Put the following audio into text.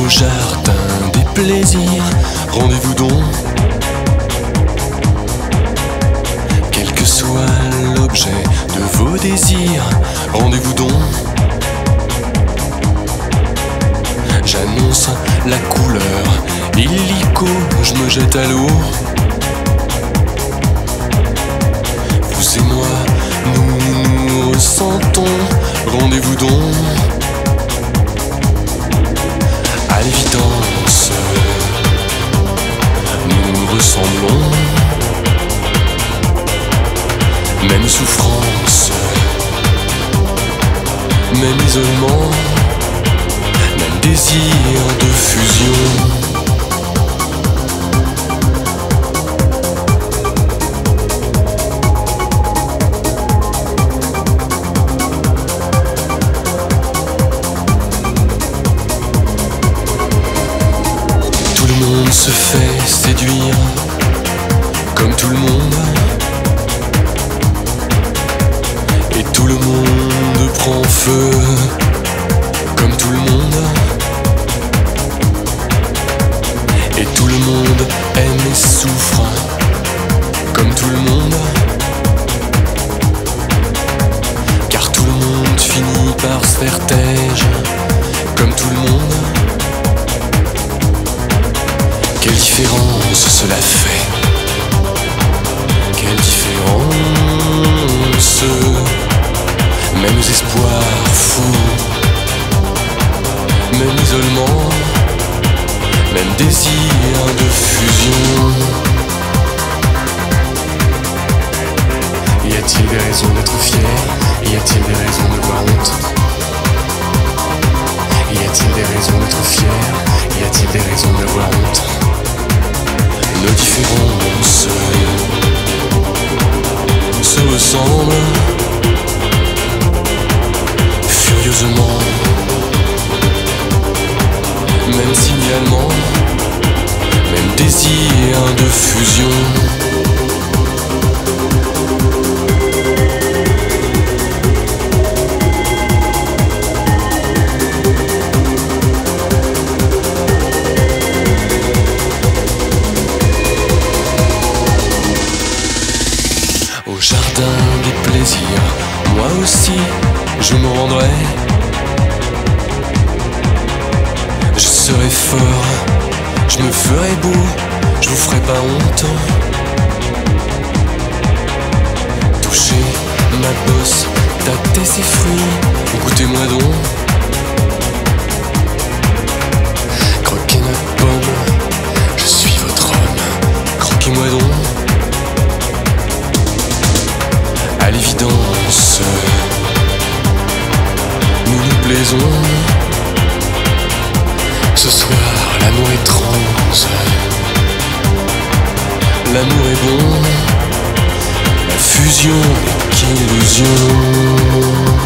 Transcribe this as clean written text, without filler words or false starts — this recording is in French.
Au jardin des plaisirs, rendez-vous donc. Quel que soit l'objet de vos désirs, rendez-vous donc. J'annonce la couleur illico, je me jette à l'eau. Vous et moi, nous ressentons, rendez-vous donc. À l'évidence, nous ressemblons. Même souffrance, même isolement, même désir de fusion. Tout le monde se fait séduire, comme tout le monde. Et tout le monde prend feu, comme tout le monde. Et tout le monde aime et souffre, comme tout le monde. Car tout le monde finit par se faire taire, comme tout le monde. Quelle différence cela fait? Quelle différence? Mêmes espoirs fous, même isolement, même désir de fusion. Y a-t-il des raisons d'être fier? Y a-t-il des raisons d'avoir honte? Y a-t-il des raisons d'être fier? Y a-t-il des raisons d'avoir honte? Nos différences se ressemblent furieusement, même signalement, même désir de fusion. Au jardin des plaisirs, moi aussi je me rendrai. Je serai fort, je me ferai beau, je vous ferai pas honte. Touchez ma bosse, tâtez ses fruits, goûtez-moi donc. Croquez ma pomme, je suis votre homme, croquez-moi donc. À l'évidence, nous nous plaisons. Ce soir, l'amour est transe, l'amour est bon, la fusion n'est qu'illusion.